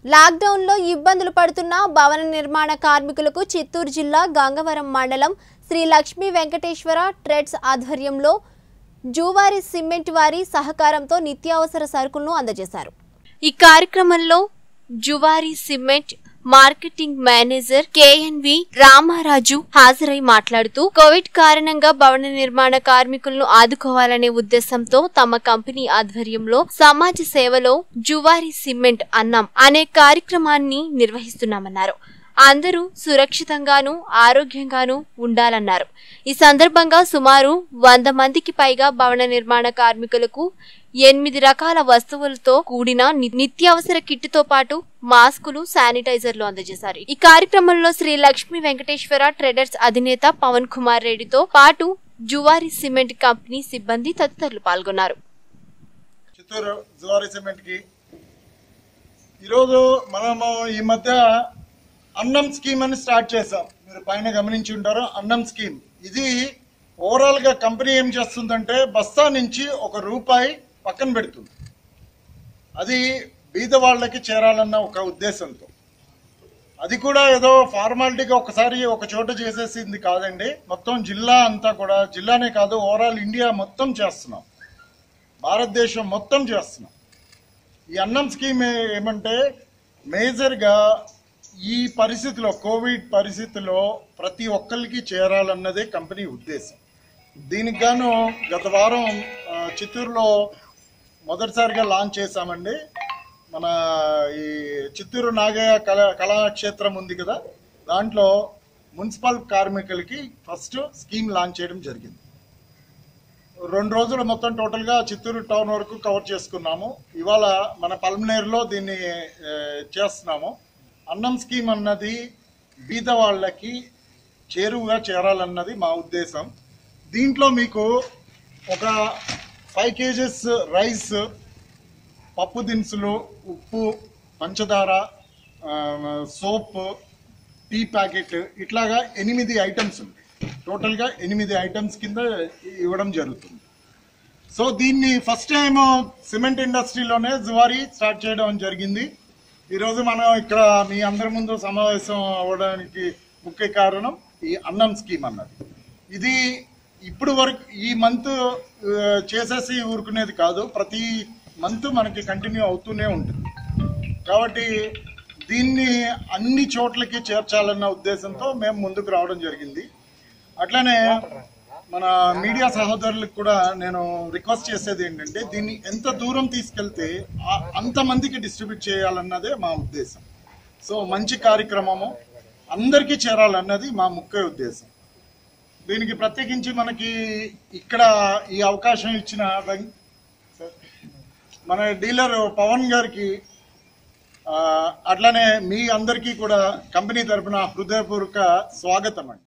Lockdown లో ఇబ్బందులు పడుతున్న భవన నిర్మాణ కార్మికులకు చిత్తూరు జిల్లా గంగవరం మండలం శ్రీ లక్ష్మీ వెంకటేశ్వర ట్రేడ్స్ ఆధ్వర్యంలో జువారి సిమెంట్ వారి సహకారంతో నిత్యావసర సరుకులను అందజేశారు। ఈ కార్యక్రమంలో Zuari cement marketing manager KNV Ramaraju హాజరై మాట్లాడుతూ కోవిడ్ కారణంగా భవన నిర్మాణ కార్మికులను ఆదుకోవాలనే ఉద్దేశంతో తమ కంపెనీ ఆధ్వర్యంలో సమాజ సేవలో జువారి సిమెంట్ అన్నం అనే కార్యక్రమాన్ని నిర్వహిస్తున్నామన్నారు। అందరూ సురక్షితంగాను ఆరోగ్యంగాను ఉండాలన్నారు। ఈ సందర్భంగా సుమారు 100 మందికి పైగా భవన నిర్మాణ కార్మికులకు 8 రకాల వస్తువులతో కూడిన నిత్యావసర కిట్తో పాటు మాస్కులు శానిటైజర్లు అందజేశారు। ఈ కార్యక్రమంలో శ్రీ లక్ష్మీ వెంకటేశ్వర ట్రేడర్స్ అధినేత పవన్ కుమార్ రెడ్డితో పాటు జువారి సిమెంట్ కంపెనీ సిబ్బంది తదితరులు పాల్గొన్నారు। చిత్తూరు జువారి సిమెంట్ కి ఈరోజు మనము ఈ మధ్య అన్నం స్కీమ్ అని స్టార్ట్ చేసాం। మీరు పైన గమనించి ఉంటారు అన్నం స్కీమ్। ఇది ఓవరాల్ గా కంపెనీ ఏం చేస్తుందంటే బస్తా నుంచి ₹1 పక్కన పెడుతుంది। అది బీద వాళ్ళకి చేరాలన్న ఒక ఉద్దేశంతో, అది కూడా ఏదో ఫార్మాలిటీగా ఒకసారి ఒక చోట చేసేసింది కాదండి, మొత్తం జిల్లా అంతా కూడా, జిల్లానే కాదు ఓవరాల్ ఇండియా మొత్తం చేస్తున్నాం, భారతదేశం మొత్తం చేస్తున్నాం। ఈ అన్నం స్కీమ్ ఏమంటే మేజర్గా ఈ పరిస్థితిలో, కోవిడ్ పరిస్థితిలో ప్రతి ఒక్కరికి చేరాలన్నదే కంపెనీ ఉద్దేశం। దీనికి గాను గత వారం చిత్తూరులో మొదటిసారిగా లాంచ్ చేశామండి। మన ఈ చిత్తూరు నాగయ్య కళాక్షేత్రం ఉంది కదా, దాంట్లో మున్సిపల్ కార్మికులకి ఫస్ట్ స్కీమ్ లాంచ్ చేయడం జరిగింది। 2 రోజులు మొత్తం టోటల్గా చిత్తూరు టౌన్ వరకు కవర్ చేసుకున్నాము। ఇవాళ మన పల్మనేరులో దీన్ని చేస్తున్నాము। అన్నం స్కీమ్ అన్నది బీద వాళ్ళకి చేరువుగా చేరాలన్నది మా ఉద్దేశం। దీంట్లో మీకు ఒక 5 kgs రైస్, పప్పు దినుసులు, ఉప్పు, పంచదార, సోప్, టీ ప్యాకెట్, ఇట్లాగా 8 ఐటమ్స్ ఉంటాయి। టోటల్గా 8 ఐటమ్స్ కింద ఇవ్వడం జరుగుతుంది। సో దీన్ని ఫస్ట్ టైం సిమెంట్ ఇండస్ట్రీలోనే జువారీ స్టార్ట్ చేయడం జరిగింది। ఈరోజు మనం ఇక్కడ మీ అందరి ముందు సమావేశం అవ్వడానికి ముఖ్య కారణం ఈ అన్నం స్కీమ్ అన్నది। ఇది ఇప్పుడు వరకు ఈ మంత్ చేసేసి ఊరుకునేది కాదు, ప్రతి మంత్ మనకి కంటిన్యూ అవుతూనే ఉంటుంది। కాబట్టి దీన్ని అన్ని చోట్లకి చేర్చాలన్న ఉద్దేశంతో మేము ముందుకు రావడం జరిగింది। అట్లానే మన మీడియా సహోదరులకు కూడా నేను రిక్వెస్ట్ చేసేది ఏంటంటే, దీన్ని ఎంత దూరం తీసుకెళ్తే అంతమందికి డిస్ట్రిబ్యూట్ చేయాలన్నదే మా ఉద్దేశం। సో మంచి కార్యక్రమము అందరికీ చేరాలన్నది మా ముఖ్య ఉద్దేశం। దీనికి ప్రత్యేకించి మనకి ఇక్కడ ఈ అవకాశం ఇచ్చిన మన డీలర్ పవన్ గారికి, అట్లానే మీ అందరికీ కూడా కంపెనీ తరఫున హృదయపూర్వక స్వాగతం అండి।